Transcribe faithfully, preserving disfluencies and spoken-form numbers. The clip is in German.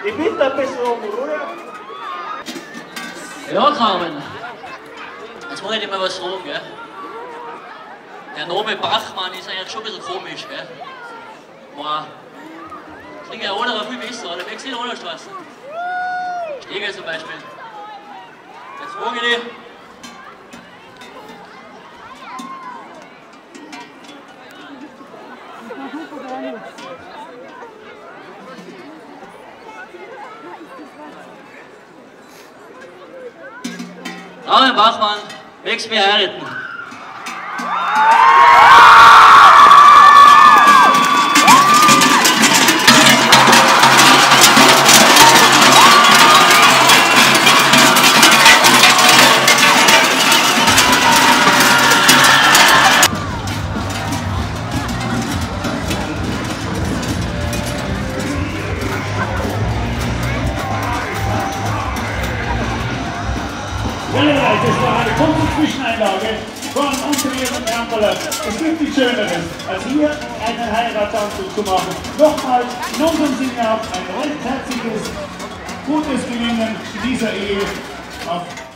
Ich bitte ein bisschen um Ruhe. Ja, Carmen. Jetzt muss ich dir mal was fragen, gell? Der Name Bachmann ist eigentlich schon ein bisschen komisch, gell? Wow. Klingt ja andere viel besser, oder? Wer sieht an der Straße? Steger zum Beispiel. Jetzt frage ich dich. Carmen Bachmann, möchtest du mich heiraten? Das war eine kurze Zwischeneinlage von unserem Bernhard. Es gibt nichts Schöneres, als hier einen Heiratsantrag zu machen. Nochmal in unserem Sinne ab ein recht herzliches, gutes Gelingen in dieser Ehe. Auf